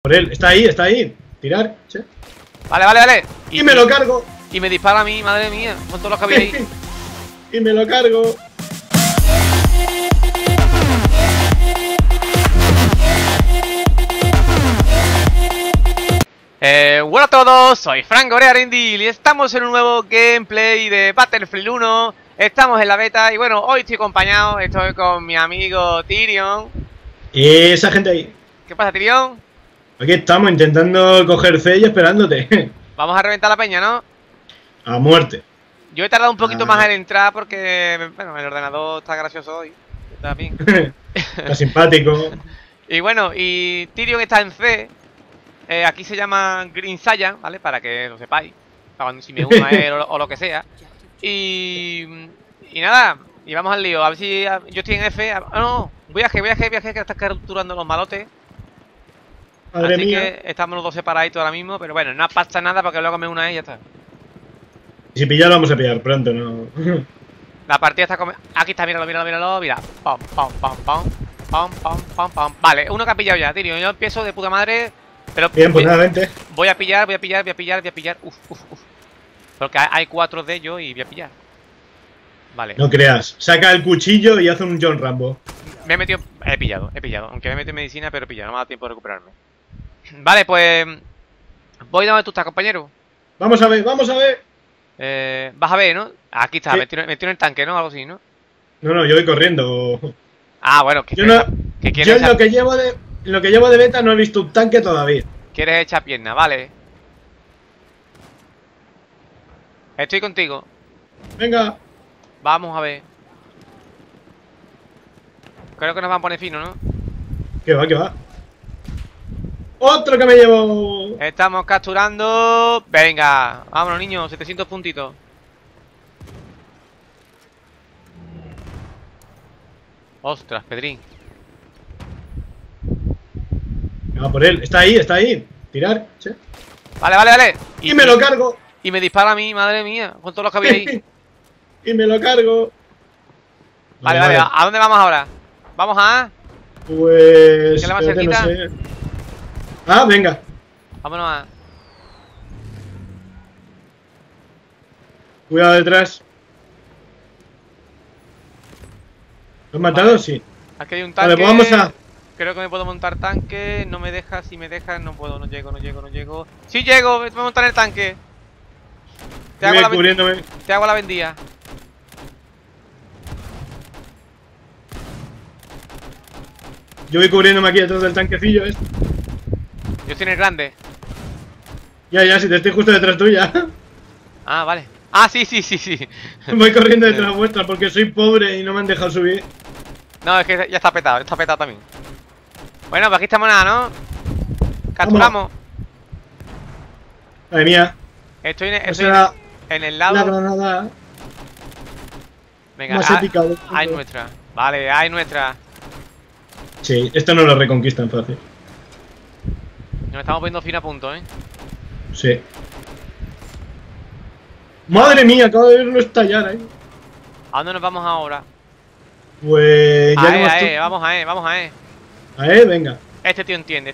Por él, está ahí, está ahí. Tirar, che. Vale, vale, vale. Y me lo cargo. Y me dispara a mí, madre mía. Con todos los que había ahí. Y me lo cargo. Hola a todos, soy Frank Orearendil y estamos en un nuevo gameplay de Battlefield 1. Estamos en la beta y bueno, hoy estoy acompañado, estoy con mi amigo Tyrion. Y esa gente ahí. ¿Qué pasa, Tyrion? Aquí estamos intentando coger C y esperándote. Vamos a reventar la peña, ¿no? A muerte. Yo he tardado un poquito más en entrar porque, bueno, el ordenador está gracioso hoy. Está bien. Está simpático. Y bueno, y Tyrion está en C. Aquí se llama Green Saiyan, ¿vale? Para que lo sepáis. Para cuando si me uno a él o lo que sea. Y nada, y vamos al lío. A ver si yo estoy en F. No, viaje, que estás capturando los malotes. Madre Así mía. que estamos los dos separaditos ahora mismo. Pero bueno, no pasa nada porque luego me una a ella y ya está. Si pillar, lo vamos a pillar pronto, ¿no? La partida está como... Aquí está, míralo. Mira. Pam, pam, pam, pam. Pam, pam, pam, pam. Vale, uno que ha pillado ya, Tyrion. Yo empiezo de puta madre. Pero Bien, pues nada, vente. voy a pillar. Uf. Porque hay 4 de ellos y voy a pillar. Vale. No creas. Saca el cuchillo y hace un John Rambo. Me he metido... He pillado. Aunque me he metido en medicina, pero he pillado. No me ha dado tiempo de recuperarme. Vale, pues... Voy donde tú estás, compañero. Vamos a ver, vamos a ver. Vas a ver, ¿no? Aquí está, Sí. me tiro en el tanque, ¿no? Algo así, ¿no? No, yo voy corriendo. Ah, bueno, que Yo no. que Yo quieres en lo que llevo de beta no he visto un tanque todavía. quieres echar pierna, vale. Estoy contigo. Venga. Vamos a ver. Creo que nos van a poner fino, ¿no? Que va. Otro que me llevo. Estamos capturando. Venga, vámonos, niños, 700 puntitos. Ostras, Pedrín. Va por él, está ahí. Tirar, che. Vale. Y me lo cargo. Y me dispara a mí, madre mía, con todos los que había ahí. Y me lo cargo. Vale, ¿a dónde vamos ahora? ¿Vamos a? Pues. ¿Qué le va espérate, cerquita? no sé. Ah, venga. Vámonos a... Cuidado detrás. ¿Lo has matado? Vale. Sí. Aquí hay un tanque. Vale, pues vamos a. Creo que me puedo montar tanque. No me deja, si me deja, no puedo, no llego. Sí llego, me voy a montar en el tanque. Voy cubriéndome. Te hago la vendía. Yo voy cubriéndome aquí detrás del tanquecillo, ¿ves? Yo estoy en el grande. Ya, si te estoy justo detrás tuya. Ah, vale. Ah, sí. Voy corriendo detrás vuestra porque soy pobre y no me han dejado subir. No, es que ya está petado también. Bueno, pues aquí estamos nada, ¿no? Capturamos. Madre mía. Estoy Será en el la lado. granada Venga, más épica del mundo. hay nuestra. Vale, hay nuestra. Sí, esto no lo reconquistan fácil. Nos estamos poniendo fin a punto, ¿eh? Sí. Madre mía, acabo de verlo estallar ahí. ¿A dónde nos vamos ahora? Pues ya no más Vamos a E. venga. Este tío entiende.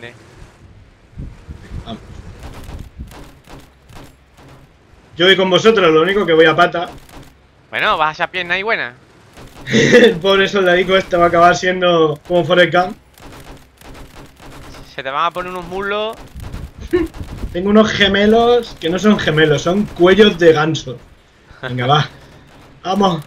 Vamos. Yo voy con vosotros, lo único que voy a pata. Bueno, vas a echar pierna y buena. El pobre soldadico este va a acabar siendo como Forrest Gump. Se te van a poner unos muslos. Tengo unos gemelos que no son gemelos, son cuellos de ganso. Venga, va. Vamos.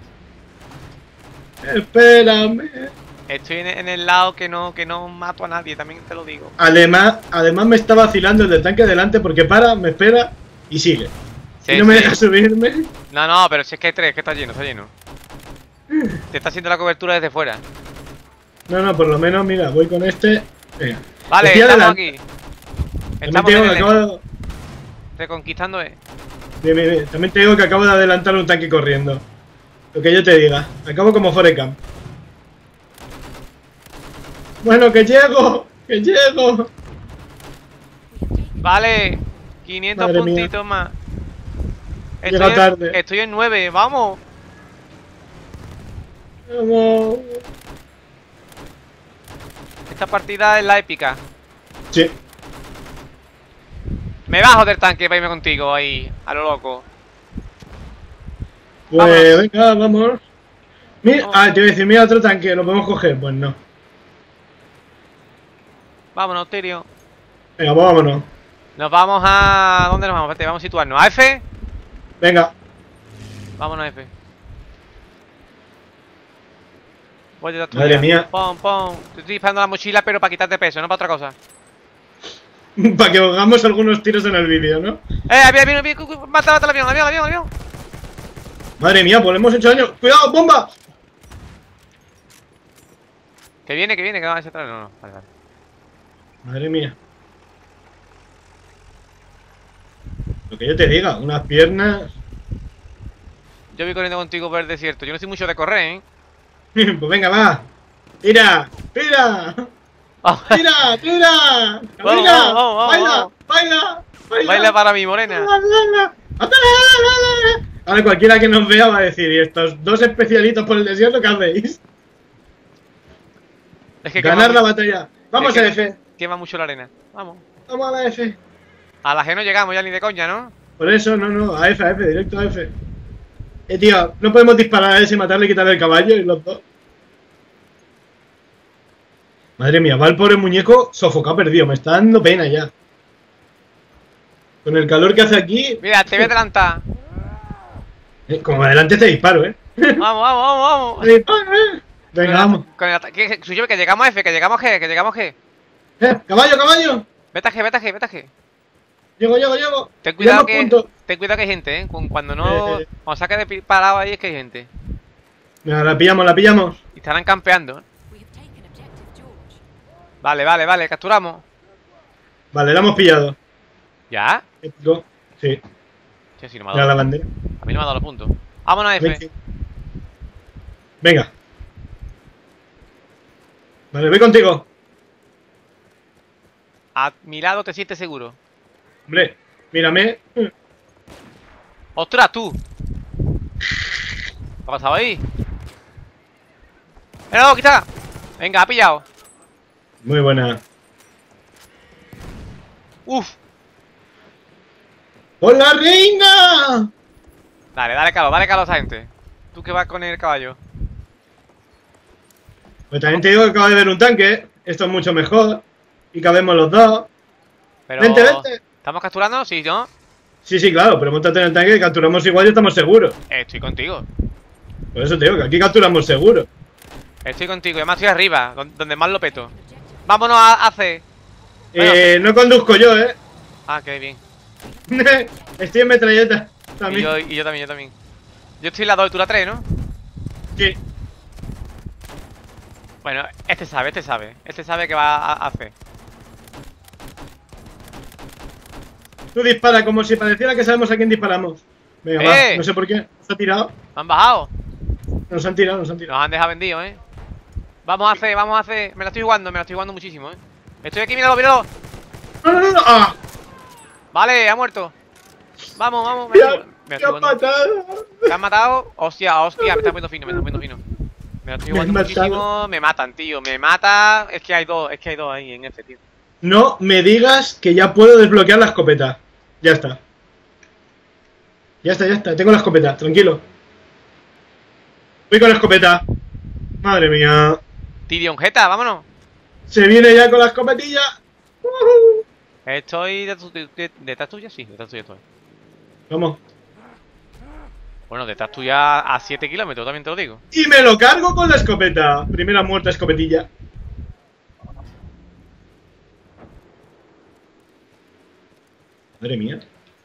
Espérame. Estoy en el lado que no mato a nadie, también te lo digo. Además me está vacilando el del tanque delante porque me espera y sigue. Sí, Y no me sí. deja subirme. No, pero si es que hay 3, que está lleno. Te está haciendo la cobertura desde fuera. No, por lo menos, mira, voy con este. Venga. Vale, Estoy estamos adelante. aquí. También Estamos te digo en que el acabo reconquistando, Bien. También te digo que acabo de adelantar un tanque corriendo. Lo que yo te diga. Acabo como Forrest Gump. Bueno, que llego. Vale, 500 Madre mía. puntitos más. Llega tarde. Estoy en 9, vamos. Vamos. Esta partida es la épica. Sí, Sí. Me bajo del tanque para irme contigo ahí, a lo loco. Pues Vámonos. venga, vamos. Mira, Vamos. te iba a decir, mira otro tanque, ¿lo podemos coger? Pues no. Vámonos, Tyrion. Venga, pues vámonos. Nos vamos a... ¿Dónde nos vamos? Espérate, vamos a situarnos. ¿A F? Venga. Vámonos a F. Voy detrás tuya. Madre mía. Pon, pon. Te estoy disparando la mochila, pero para quitarte peso, no para otra cosa. Para que hagamos algunos tiros en el vídeo, ¿no? Avión! Mata el avión, avión. Madre mía, pues le hemos hecho daño. ¡Cuidado, bomba! Que viene, que va a ese atrás. No, vale. Madre mía. Lo que yo te diga, unas piernas. Yo voy corriendo contigo por el desierto. Yo no soy mucho de correr, ¿eh? Pues venga, va. ¡Tira! ¡Tira! Vamos. ¡Tira! ¡Tira! Vamos, ¡Baila! vamos. ¡Baila! ¡Baila! Baila para mí, morena. Ahora cualquiera que nos vea va a decir, ¿y estos dos especialitos por el desierto qué hacéis? Es que Ganar la batalla. Vamos a F. Quema mucho la arena. Vamos. Vamos a la F. A la G no llegamos ya ni de coña, ¿no? Por eso, no, a F, directo a F. Tío, no podemos disparar a ese y matarle y quitarle el caballo y los dos. Madre mía, va el pobre muñeco sofocado perdido, me está dando pena ya. Con el calor que hace aquí. Mira, te voy a adelantar. Como adelante te disparo, Vamos. Te disparo, Venga, vamos. Con el ataque. Que llegamos a F, que llegamos G. Caballo. Vete a G. Llego. Ten cuidado Llevamos puntos. que hay gente, Cuando no. Cuando saque de parado ahí es que hay gente. Mira, la pillamos. Y estarán campeando. Vale, capturamos. Vale, la hemos pillado. ¿Ya? Épico. Sí, Sí, no me ha mira la dado. bandera. A mí no me ha dado los puntos. Vámonos a F. Venga. Vale, voy contigo. A mi lado te sientes seguro. Hombre, mírame. ¡Ostras, tú! ¿Qué ha pasado ahí? ¡Mira, aquí está! Venga, ha pillado. Muy buena. ¡Uf! ¡Por la reina! Dale calor a esa gente. Tú que vas con el caballo. Pues también te digo que acabo de ver un tanque. Esto es mucho mejor. Y cabemos los dos. Pero... Vente. ¿Estamos capturando? Sí, ¿no? Sí, claro, pero montate en el tanque y capturamos igual y estamos seguros. Estoy contigo. Por eso te digo que aquí capturamos seguro. Estoy contigo. Además estoy arriba, donde más lo peto. Vámonos a C. No conduzco yo, Ah, qué bien. Estoy en metralleta. Y También. yo también. Yo estoy en la 2 y tú la 3, ¿no? Sí. Bueno, este sabe. Este sabe que va a C. Tú dispara como si pareciera que sabemos a quién disparamos. Venga, va. No sé por qué. ¿Se ha tirado? ¿Me han bajado? Nos han tirado. Nos han dejado vendidos, Vamos a C. Me la estoy jugando muchísimo, Estoy aquí, míralo. No. ¡Ah! Vale, ha muerto. Vamos. Me ¡Qué matado! ¿Te han matado? Hostia, me está poniendo fino. Me la estoy jugando muchísimo. Me matan, tío. Me mata. Es que hay dos ahí en F, tío. No me digas que ya puedo desbloquear la escopeta. Ya está. Tengo la escopeta, tranquilo. Voy con la escopeta. Madre mía. Tyrion Jeta, vámonos. Se viene ya con la escopetilla. Estoy detrás tuya, sí, detrás tuya estoy. Vamos. Bueno, detrás tuya a 7 kilómetros, también te lo digo. Y me lo cargo con la escopeta. Primera muerte, escopetilla. Madre mía.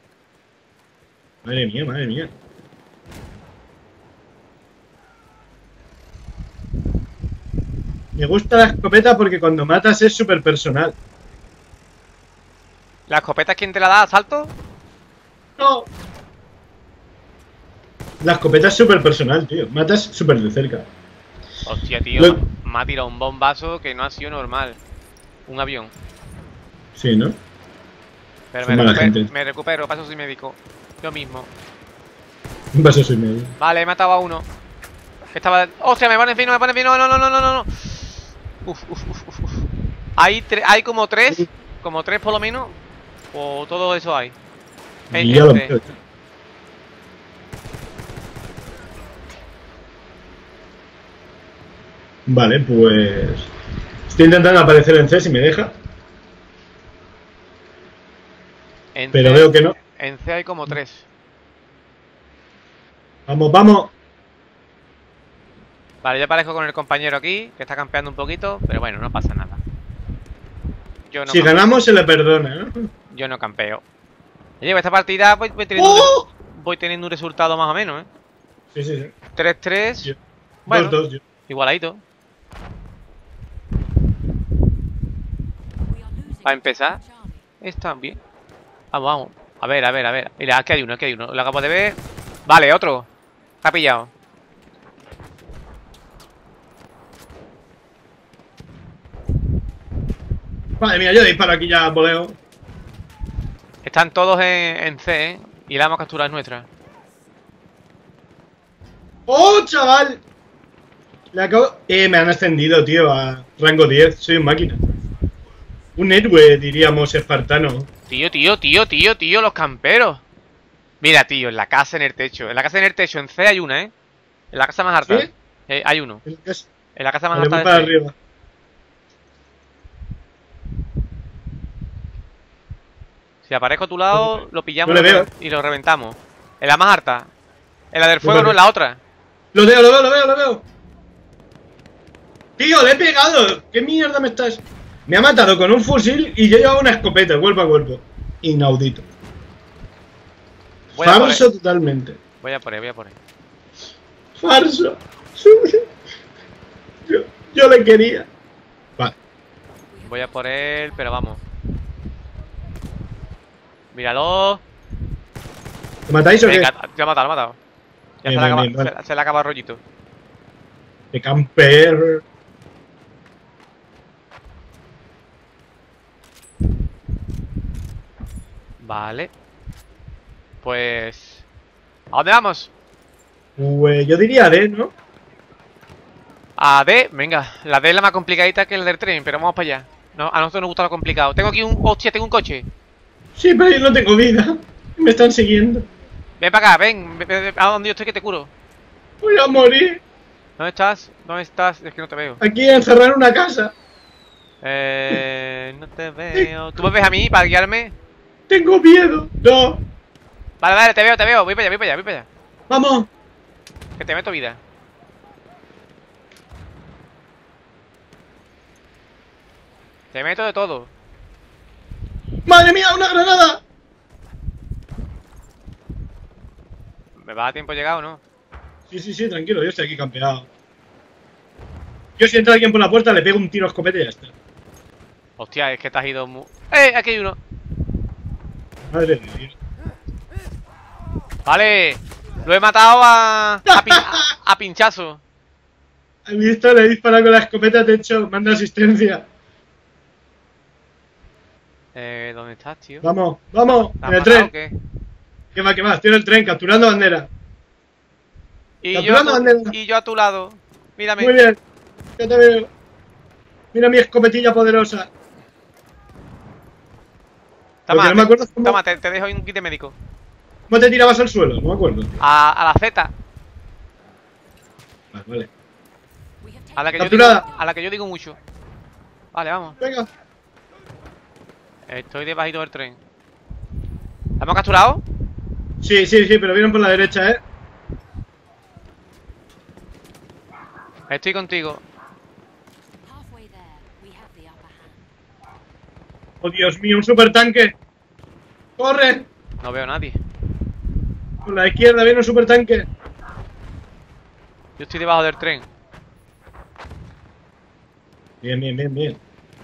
Me gusta la escopeta porque cuando matas es súper personal. ¿La escopeta quién te la da? ¿Salto? No. La escopeta es súper personal, tío. Matas súper de cerca. Hostia, tío, me ha tirado un bombazo que no ha sido normal. Un avión. Sí, ¿no? Pero Son me recupero, paso soy médico. Yo mismo. Un vaso soy medio. Vale, he matado a uno. Que estaba... ¡Hostia, me pone fino! No. Uf. Hay como tres como 3 por lo menos. O todo eso hay. Y ya lo veo. Vale, pues... Estoy intentando aparecer en C si me deja. Pero veo que no. En C hay como 3. Vamos, vamos. Vale, yo aparezco con el compañero aquí, que está campeando un poquito, pero bueno, no pasa nada. Yo no Si ganamos se le perdona, ¿no? Yo no campeo. Oye, esta partida voy teniendo un resultado más o menos, ¿eh? Sí, sí, sí. 3-3. Bueno, 2-2, yo. igualadito. Para empezar, están bien. Vamos, vamos. A ver, a ver, a ver. Mira, aquí hay uno, aquí hay uno. Lo acabo de ver. Vale, otro. Está pillado. Madre mía, yo disparo aquí ya, voleo. Están todos en C, ¿eh? Y la hemos capturado, es nuestra. ¡Oh, chaval! Le acabo... me han ascendido, tío, a rango 10. Soy un máquina. Un héroe, diríamos, espartano. Tío, los camperos. Mira, tío, en la casa, en el techo. En la casa, en el techo, en C hay una, ¿eh? En la casa más harta. ¿Sí? Hay uno. En la casa más Vale, harta voy de para C. arriba. Si aparezco a tu lado, lo pillamos no le veo. y lo reventamos. En la más harta. En la del fuego, no en la otra. Lo veo, lo veo, lo veo, lo veo. Tío, le he pegado. ¿Qué mierda me estás...? Me ha matado con un fusil y yo llevaba una escopeta, cuerpo a cuerpo. Inaudito. Falso totalmente. Voy a por él. Falso. Yo le quería. Vale. Voy a por él, pero vamos. Míralo. ¿Te matáis o qué? Venga, te ha matado. Ya Bien, vale. se le acaba el rollito. De camper. Vale. Pues... ¿a dónde vamos? Pues yo diría D, ¿no? A D, venga. La D es la más complicadita que el del tren, pero vamos para allá. No, a nosotros nos gusta lo complicado. Tengo aquí un... hostia, tengo un coche. Sí, pero yo no tengo vida. Me están siguiendo. Ven para acá, ven. A donde yo estoy que te curo. Voy a morir. ¿Dónde estás? ¿Dónde estás? Es que no te veo. Aquí encerrado en una casa. No te veo. ¿Tú me ves a mí para guiarme? Tengo miedo. No. Vale, te veo. Voy para allá. Vamos. Que te meto vida. Te meto de todo. ¡Madre mía, una granada! ¿Me va a tiempo llegado o no? Sí, tranquilo, yo estoy aquí campeado. Yo si entra alguien por la puerta le pego un tiro a escopeta y ya está. Hostia, es que te has ido muy... aquí hay uno. Madre de Dios. Vale. Lo he matado a pinchazo. ¿Has visto? Le he disparado con la escopeta, te he hecho, manda asistencia. ¿Dónde estás, tío? Vamos, ¿Te has en el matado tren. o qué? ¿Qué va? Estoy en el tren, capturando bandera. Y Capturando bandera. yo a tu lado. Mírame. Muy bien, ya te veo. Mira mi escopetilla poderosa. Lo que no me acuerdo es cómo... Toma, te dejo un kit de médico. ¿Cómo te tirabas al suelo? No me acuerdo. A la Z. Vale. A la que yo digo mucho. Vale, vamos. Venga. Estoy debajito del tren. ¿La hemos capturado? Sí, pero vienen por la derecha, ¿eh? Estoy contigo. Oh, Dios mío, un supertanque. ¡Corre! No veo a nadie. Por la izquierda viene un supertanque. Yo estoy debajo del tren. Bien.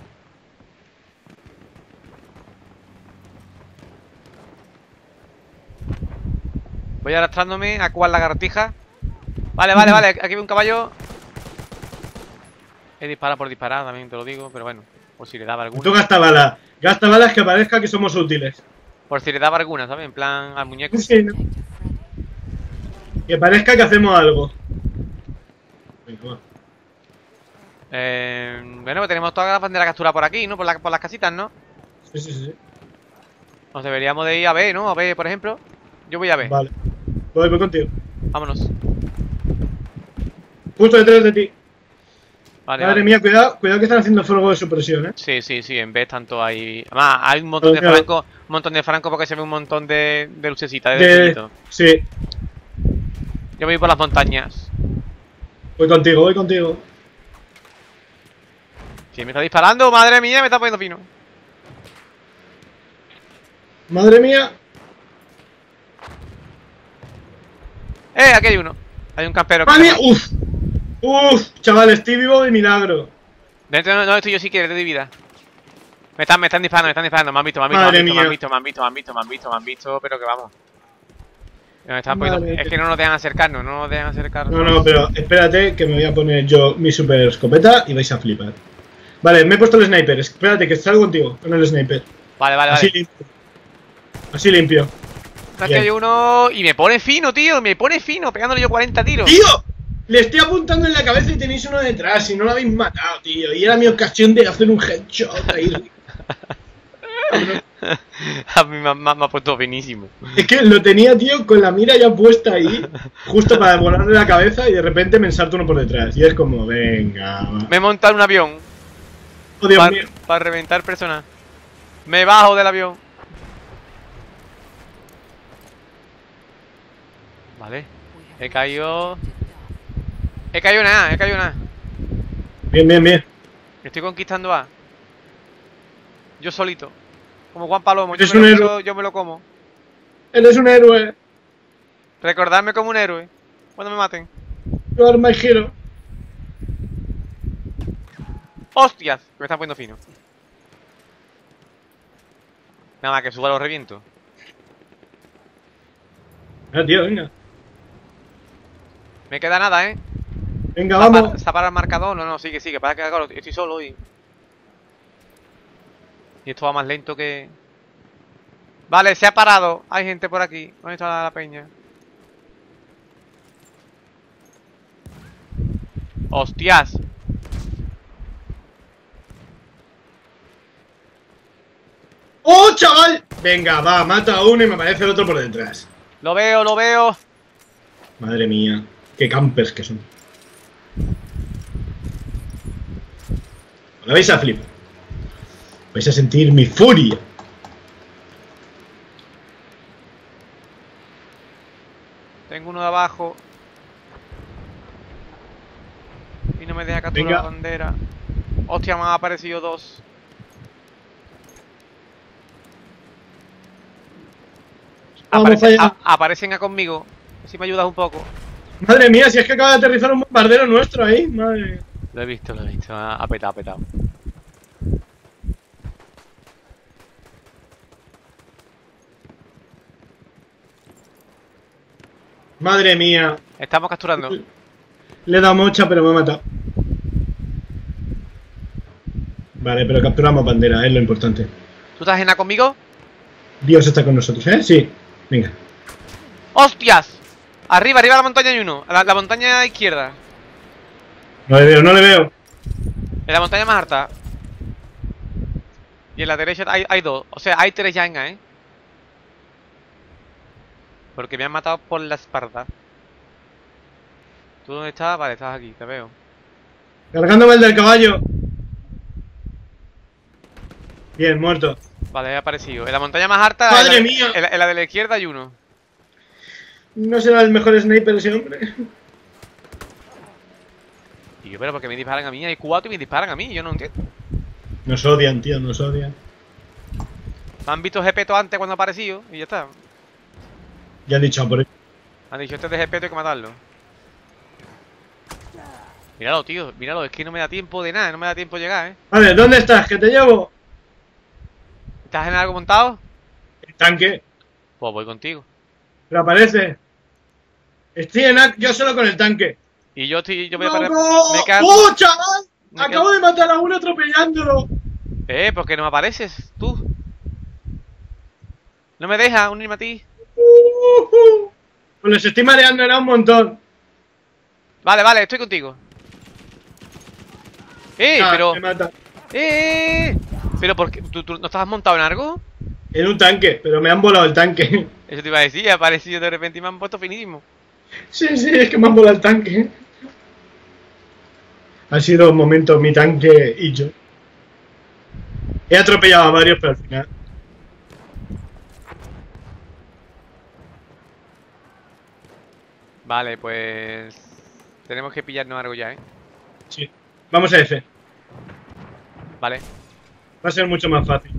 Voy arrastrándome a cual lagartija. Vale, aquí hay un caballo. He disparado por disparar, también te lo digo, pero bueno, por si le daba alguna. Tú gasta balas que parezca que somos útiles. Por si le daba alguna, ¿sabes? En plan al muñeco. Sí, ¿no? Que parezca que hacemos algo. Venga, va. Bueno, pues tenemos toda la bandera captura por aquí, ¿no? Por las casitas, ¿no? Sí, sí, sí. Nos deberíamos de ir a B, ¿no? A B, por ejemplo. Yo voy a B. Vale. Voy contigo. Vámonos. Justo detrás de ti. Vale, Madre vale. mía, cuidado, cuidado que están haciendo fuego de supresión, ¿eh? Sí, sí, sí, en B tanto hay. Además, hay un montón de francos. Un montón de francos porque se ve un montón de lucecitas, de detallito. Sí. Yo voy por las montañas. Voy contigo, voy contigo. Si me está disparando, madre mía, me está poniendo fino. Madre mía. Aquí hay uno. Hay un campero. Madre mía. Uf. Uf, chaval, estoy vivo de milagro. Dentro no estoy yo si quieres de vida. Me están disparando, me están disparando. Me han visto, Madre me mía. han visto, pero que vamos. Me están poniendo... Madre Es que no nos dejan acercarnos, no nos dejan acercarnos. No, no, pero espérate que me voy a poner yo mi super escopeta y vais a flipar. Vale, me he puesto el sniper. Espérate que salgo contigo con el sniper. Vale, vale, Así vale. limpio. Así limpio. Aquí hay uno y me pone fino, tío. Me pone fino, pegándole yo 40 tiros. ¡Tío! Le estoy apuntando en la cabeza y tenéis uno detrás y no lo habéis matado, tío. Y era mi ocasión de hacer un headshot ahí. A mí me ha puesto finísimo. Es que lo tenía, tío, con la mira ya puesta ahí, justo para volarle la cabeza y de repente me ensarta uno por detrás. Y es como, venga. Va. Me he montado en un avión Oh, Dios mío. para reventar personas. Me bajo del avión. Vale. He caído nada. Bien, bien, bien. Estoy conquistando A. Yo solito. Como Juan Palomo. Eres un héroe. Yo me lo como. Eres un héroe. Recordarme como un héroe. Cuando me maten. You are my hero. ¡Hostias! Que me están poniendo fino. Nada más que suba los reviento. Ah, tío, venga. Me queda nada, ¿eh? Venga, vamos. ¿Está para el marcador? No, sigue. Para que claro, estoy solo y esto va más lento que... Vale, se ha parado. Hay gente por aquí. ¿Dónde está la peña? ¡Hostias! ¡Oh, chaval! Venga, va, mata a uno y me aparece el otro por detrás. Lo veo. Madre mía, qué campers que son. Ahora vais a flipar. Vais a sentir mi furia. Tengo uno de abajo. Y no me deja capturar Venga. la bandera. Hostia, me han aparecido dos. Vamos allá. Aparecen a conmigo. Si me ayudas un poco. Madre mía, si es que acaba de aterrizar un bombardero nuestro ahí. Madre. Lo he visto. Ha petado. Madre mía. Estamos capturando. Le he dado mocha, pero me ha matado. Vale, pero capturamos bandera, es lo importante. ¿Tú estás en A conmigo? Dios está con nosotros, ¿eh? Sí. Venga. ¡Hostias! Arriba de la montaña hay uno. La montaña izquierda. No le veo, no le veo. En la montaña más alta. Y en la derecha hay dos. O sea, hay tres ya en A, ¿eh? Porque me han matado por la espalda. ¿Tú dónde estás? Vale, estás aquí, te veo. Cargándome el del caballo. Bien, muerto. Vale, he aparecido. En la montaña más alta. ¡Madre mía! En la de la izquierda hay uno. No será el mejor sniper ese hombre. Y yo, pero porque me disparan a mí. Hay cuatro y me disparan a mí. Yo no entiendo. Nos odian, tío, nos odian. Me han visto Gepeto antes cuando ha aparecido. Y ya está. Ya han dicho por ahí. Han dicho, este es de Gepeto, hay que matarlo. Míralo, tío. Míralo. Es que no me da tiempo de nada. No me da tiempo de llegar, ¿eh? Vale, ¿dónde estás? ¿Que te llevo? ¿Estás en algo montado? El tanque. Pues voy contigo. Pero aparece. Estoy en yo solo con el tanque. Y yo voy a ¡No, parar. no! Me cago. ¡Oh, chaval! Me Acabo quedo- de matar a uno atropellándolo. ¿Por qué no me apareces? Tú. No me deja unirme a ti. Pues les estoy mareando era un montón. Vale, estoy contigo. Ah, Pero. me mata. Pero ¿por qué? ¿Tú no estabas montado en algo? En un tanque, pero me han volado el tanque. Eso te iba a decir, ha aparecido de repente y me han puesto finísimo. Sí, es que me han volado el tanque. Ha sido un momento mi tanque y yo. He atropellado a varios, pero al final. Vale, pues... Tenemos que pillarnos algo ya, ¿eh? Sí. Vamos a F. Vale. Va a ser mucho más fácil.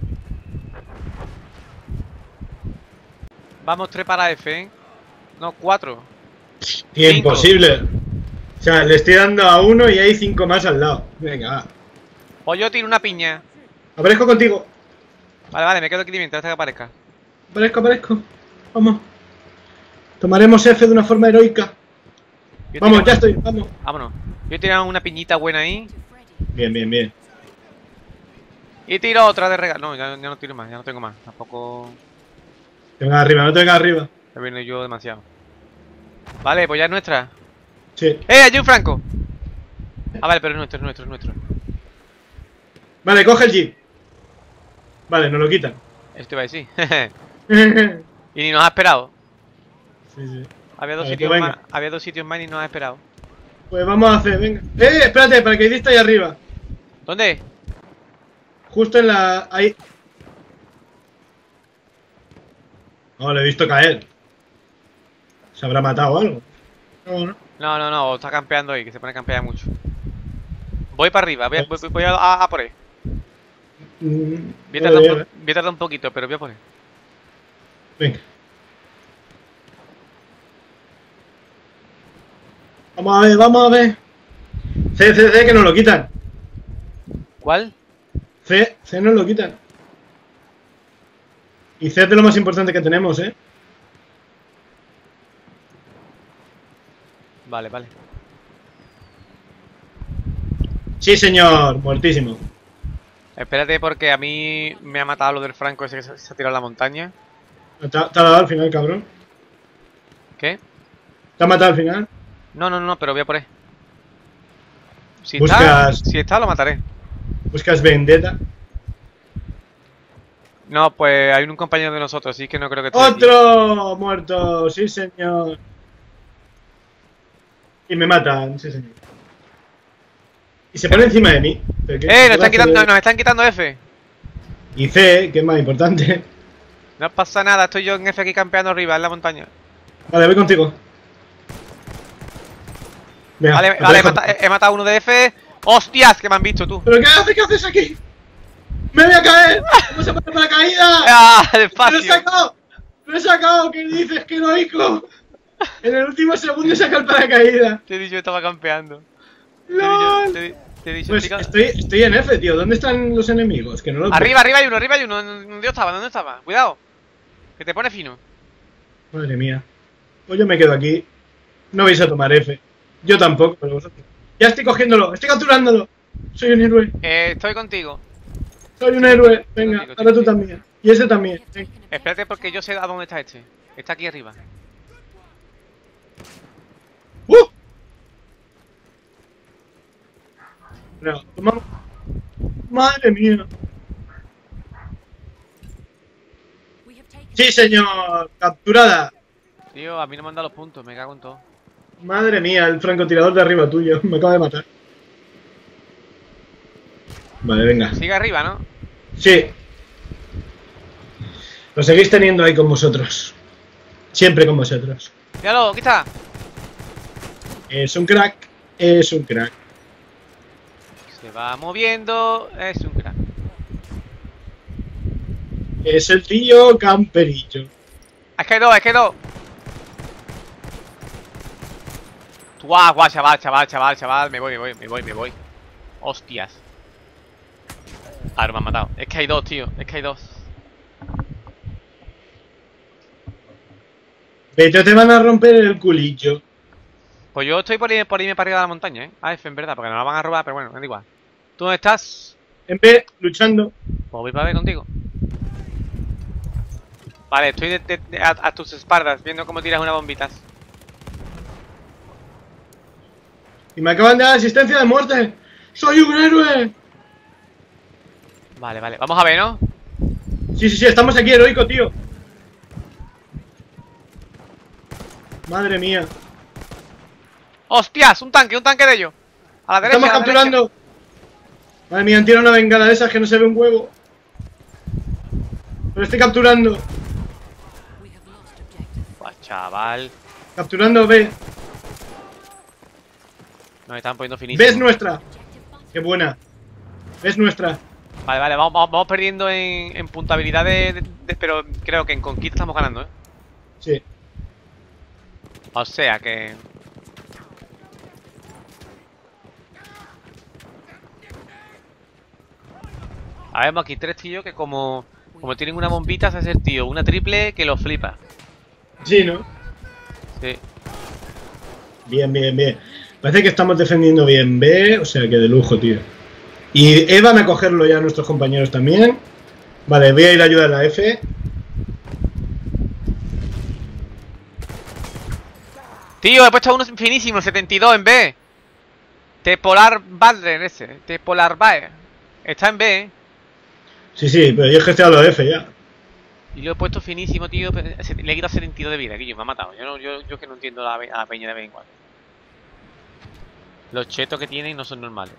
Vamos 3 para F, ¿eh? No, 4. Imposible. O sea, le estoy dando a uno y hay 5 más al lado. Venga, va. O yo tiro una piña. Aparezco contigo. Vale, me quedo aquí mientras hasta que aparezca. Aparezco. Vamos. Tomaremos F de una forma heroica. Vamos, ya estoy, vamos. Vámonos. Yo he tirado una piñita buena ahí. Bien. Y tiro otra de regalo. No, ya no tiro más, ya no tengo más. Tampoco... Te vengas arriba, no te vengas arriba. Me viene yo demasiado. Vale, pues ya es nuestra. Sí. Allí un franco! Ah, vale, pero es nuestro. Vale, coge el jeep. Vale, nos lo quitan. Esto iba a decir. Y ni nos ha esperado. Sí. Había dos Vale, sitios pues más. Había 2 sitios más y nos ha esperado. Pues vamos a hacer, venga. Espérate, para que está ahí arriba. ¿Dónde? Justo en la... ahí. No, lo he visto caer. ¿Se habrá matado o algo? No. No, está campeando ahí, que se pone a campear mucho. Voy para arriba, voy a por ahí. Voy a tardar un poquito, pero voy a por ahí. Venga. Vamos a ver. C, que nos lo quitan. ¿Cuál? C nos lo quitan. Y C es de lo más importante que tenemos, ¿eh? Vale. Sí, señor. Muertísimo. Espérate porque a mí me ha matado lo del franco ese que se ha tirado a la montaña. ¿Te ha dado al final, cabrón? ¿Qué? ¿Te ha matado al final? No, pero voy a por ahí. Si está, lo mataré. ¿Buscas vendetta? No, pues hay un compañero de nosotros, así que no creo que esté ¡Otro! Muerto, sí señor. Y me matan, sí señor. Y se pone encima de mí. Nos están quitando F. Y C, que es más importante. No pasa nada, estoy yo en F aquí campeando arriba, en la montaña. Vale, voy contigo. Venga, vale, he matado uno de F. ¡Hostias! Que me han visto tú. ¿Pero qué haces aquí? ¡Me voy a caer! ¡Vamos a poner para caída! ¡Ah! ¡Despacio! ¡Lo he sacado! ¿Qué dices? ¡Qué heroico! En el último segundo he sacado el paracaídas. Te he dicho que estaba campeando. ¡Lol! Te he dicho, pues estoy en F, tío. ¿Dónde están los enemigos? Que no los arriba hay uno. ¿Dónde estaba? Cuidado. Que te pone fino. Madre mía. Pues yo me quedo aquí. No vais a tomar F. Yo tampoco, pero vosotros. Ya estoy cogiéndolo, estoy capturándolo. Soy un héroe. Estoy contigo. Soy un héroe. Venga, ahora tú también. Y ese también. Venga. Espérate porque yo sé a dónde está este. Está aquí arriba. No, tomamos. Madre mía. Sí, señor. Capturada. Tío, a mí no me han dado los puntos, me cago en todo. Madre mía, el francotirador de arriba tuyo. Me acaba de matar. Vale, venga. Sigue arriba, ¿no? Sí. Lo seguís teniendo ahí con vosotros. Siempre con vosotros. Míralo, aquí está. Es un crack. Es un crack. Se va moviendo. Es un crack. Es el tío camperillo. Es que no. Guau, chaval. Me voy. Hostias. Ahora me han matado. Es que hay dos, tío. Pero te van a romper el culillo. Pues yo estoy por irme para arriba de la montaña, ¿eh? AF, en verdad, porque nos la van a robar, pero bueno, me da igual. ¿Tú dónde estás? En B, luchando. Pues voy para ver contigo. Vale, estoy a tus espaldas, viendo cómo tiras unas bombitas. Y me acaban de dar asistencia de muerte. ¡Soy un héroe! Vale, vale. Vamos a ver, ¿no? Sí, sí, sí, estamos aquí, heroico, tío. Madre mía. ¡Hostias! Un tanque de ellos. A la derecha. Estamos a la derecha. capturando. Madre mía, han tirado una bengala de esas que no se ve un huevo. Pero estoy capturando. Buah, chaval. Capturando B. Nos están poniendo B finísimos. es nuestra. Qué buena. B es nuestra. Vale, vale. Vamos perdiendo en puntabilidad pero creo que en conquista estamos ganando, ¿eh? Sí. O sea que... A ver, vemos aquí tres tíos que como tienen una bombita se hace el tío una triple que lo flipa. Sí, ¿no? Sí. Bien, bien, bien. Parece que estamos defendiendo bien B, o sea que de lujo, tío. Y van a cogerlo ya nuestros compañeros también. Vale, voy a ir a ayudar a la F. Tío, he puesto uno finísimo, 72 en B. T-Polar Badler ese. T-Polar Bae. Está en B, ¿eh? Sí, sí, pero yo he gestionado la F ya. Y lo he puesto finísimo, tío. Le he quitado 72 de vida, que me ha matado. Yo es que no entiendo a la peña de vez en cuando. Los chetos que tienen no son normales.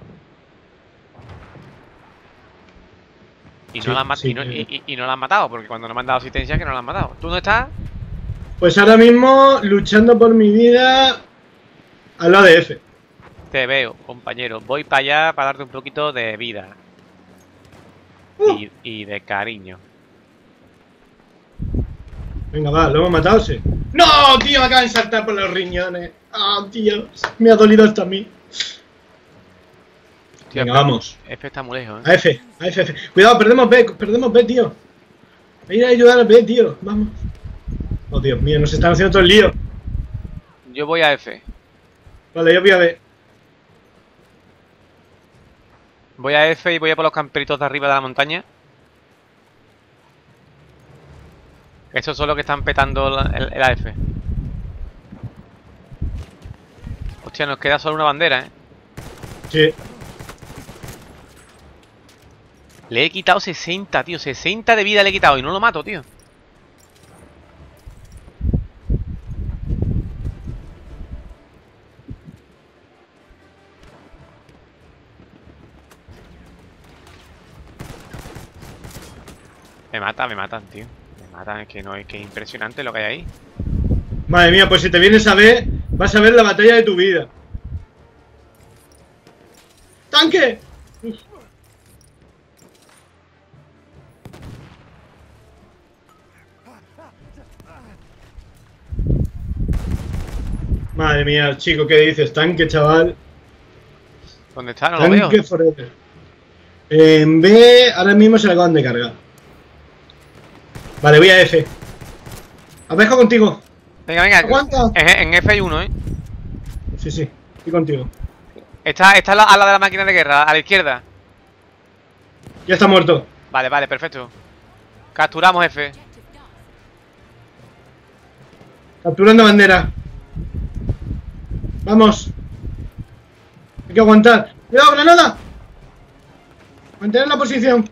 Y Sí, no, sí, y no la han matado, porque cuando no me han dado asistencia que no la han matado. ¿Tú dónde estás? Pues ahora mismo luchando por mi vida al lado de F. Te veo, compañero. Voy para allá para darte un poquito de vida. Y de cariño. Venga, va, ¿lo hemos matado? Sí. ¡No, tío! Me acaban de saltar por los riñones. ¡Ah, tío! Me ha dolido hasta a mí. Tío, Venga, vamos. F está muy lejos, A F, a F, F. Cuidado, perdemos B, tío. Voy a ir a ayudar a B, tío. Vamos. Oh, Dios mío, nos están haciendo todo el lío. Yo voy a F. Vale, yo voy a B. Voy a F y voy a por los camperitos de arriba de la montaña. Estos son los que están petando el AF. Hostia, nos queda solo una bandera, ¿eh? Sí. Le he quitado 60, tío. 60 de vida le he quitado y no lo mato, tío. Me matan, tío. Me matan, es que no, es que es impresionante lo que hay ahí. Madre mía, pues si te vienes a B, vas a ver la batalla de tu vida. ¡Tanque! Uf. Madre mía, chico, ¿qué dices? Tanque, chaval. ¿Dónde está? No lo veo. Tanque forever. En B, ahora mismo se la acaban de cargar. Vale, voy a F. Abejo contigo. Venga, venga. Aguanta. En F hay uno, ¿eh? Sí, sí, estoy contigo. Está a la de la máquina de guerra, a la izquierda. Ya está muerto. Vale, vale, perfecto. Capturamos F. Capturando bandera. Vamos. Hay que aguantar. ¡Cuidado, granada! Mantener la posición.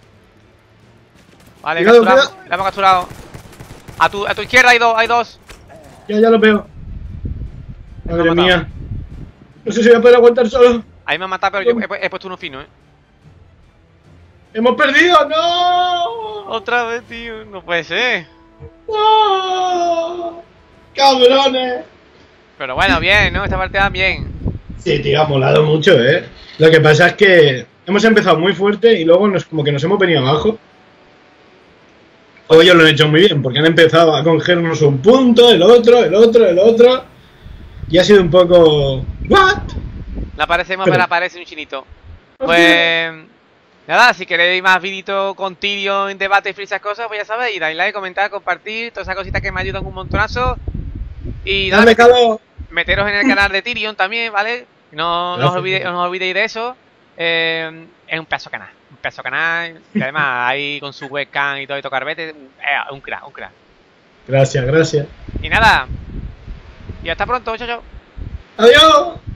Vale, Cuidado, capturamos. cuidado. La hemos capturado. A tu izquierda hay dos. Ya lo veo. Madre Me ha matado. mía. No sé si voy a poder aguantar solo. Ahí me han matado, pero yo he puesto uno fino, ¿eh? ¡Hemos perdido! ¡No! Otra vez, tío. No puede ser. ¡No! ¡Cabrones! Pero bueno, bien, ¿no? Esta partida bien. Sí, tío, ha molado mucho, ¿eh? Lo que pasa es que hemos empezado muy fuerte y luego como que nos hemos venido abajo. O ellos lo han hecho muy bien, porque han empezado a cogernos un punto, el otro, el otro, el otro. Y ha sido un poco... ¿What? La aparecemos, Pero- pero aparece un chinito. Pues... Nada, si queréis más vídeos con Tyrion en debate y esas cosas, pues ya sabéis, dale like, comentar, compartir, todas esas cositas que me ayudan un montonazo. Y nada, ¡Dale, calor! meteros en el canal de Tyrion también, ¿vale? No os Gracias. olvidéis de eso. Es un pedazo canal, y además ahí con su webcam y todo carbete, un crack, un crack. Gracias, gracias. Y nada, y hasta pronto, chao, chao. ¡Adiós!